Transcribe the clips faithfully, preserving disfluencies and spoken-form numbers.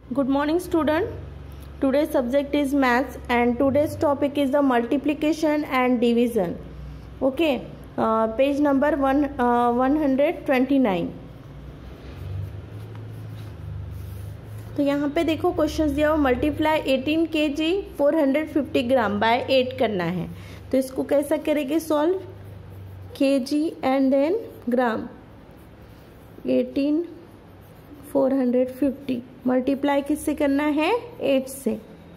Good morning student. Today's subject is maths and today's topic is the multiplication and division. Okay, uh, page number one uh, one hundred twenty-nine. तो यहाँ पे देखो question दिया हुआ multiply eighteen K G four hundred fifty gram by eight करना है. तो इसको कैसा करेंगे solve. K G and then gram. Eighteen four hundred fifty multiply किससे करना है. एट से.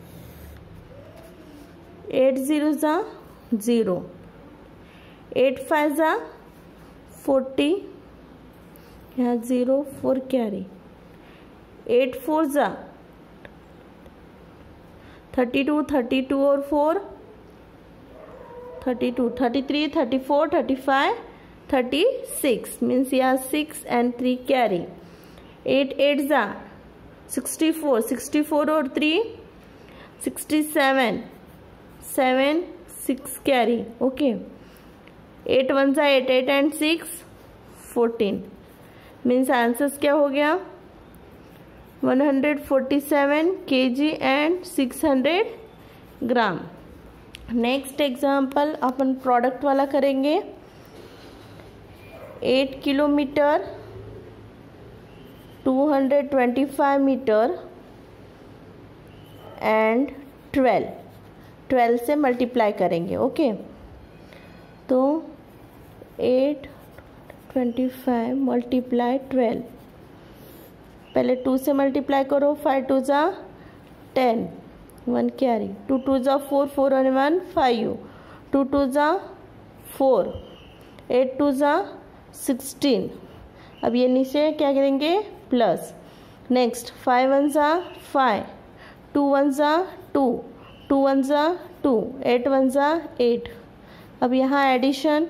एट जीरो ज़ा ज़ीरो. एट फाइव ज़ा फोर्टी. यहाँ zero four carry. Eight four ज़ा थर्टी टू. थर्टी टू और four thirty two. Thirty three. Thirty four. Thirty five. Thirty six means यहाँ six and three carry. Eight eight ज़ा sixty four. Sixty four और three sixty seven. Seven six carry. Okay. Eight one ज़ा eight. Eight and six fourteen means answers क्या हो गया. One hundred forty seven K G and six hundred gram. Next example अपन product वाला करेंगे. Eight kilometre two hundred twenty five metre and twelve. Twelve से multiply करेंगे. Okay. तो eight twenty five multiply twelve. पहले टू से multiply करो. Five to ज़ा ten. One carry. Two two ज़ा फोर. फोर और वन फाइव. टू टू ज़ा फोर. एट टू ज़ा सिक्सटीन. अब ये नीचे क्या करेंगे प्लस. नेक्स्ट फाइव वन ज़ा फाइव. टू वन ज़ा टू. टू वन ज़ा टू. एट वन ज़ा एट. अब यहाँ एडिशन.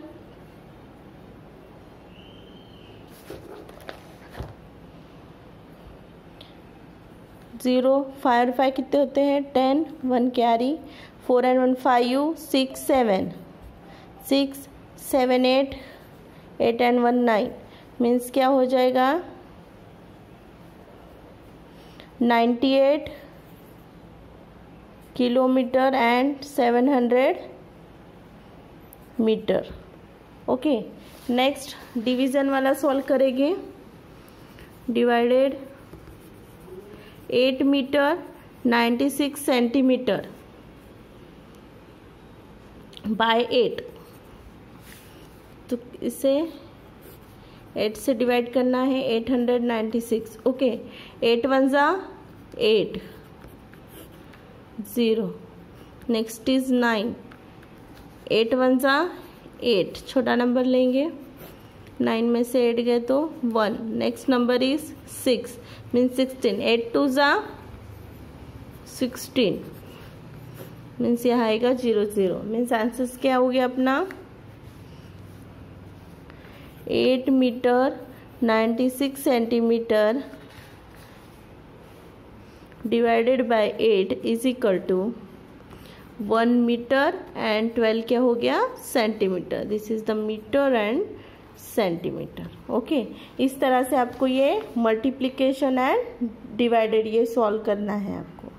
ज़ीरो. फाइव और फाइव कितने होते हैं ten. One carry. Four and one five. Six seven. Six seven eight. Eight and one nine means क्या हो जाएगा ninety eight kilometre and seven hundred metre. Okay. Next division वाला solve करेंगे. Divided eight metre ninety six centimetre by eight. तो इसे eight से divide करना है. Eight hundred ninety six. Okay. Eight one ज़ा eight. Zero. Next is nine. Eight one ज़ा eight. छोटा नंबर लेंगे. नाइन में से एट गए तो one. Next number is six means sixteen. Eight two ज़ा सिक्सटीन मीन्स यहाँ आएगा जीरो जीरो. मीन्स आंसर क्या हो गया अपना. Eight metre ninety six centimetre divided by eight is equal to one metre and twelve क्या हो गया centimetre. This is the metre and centimetre. Okay. इस तरह से आपको ये मल्टीप्लिकेशन एंड डिवाइडेड ये सॉल्व करना है आपको.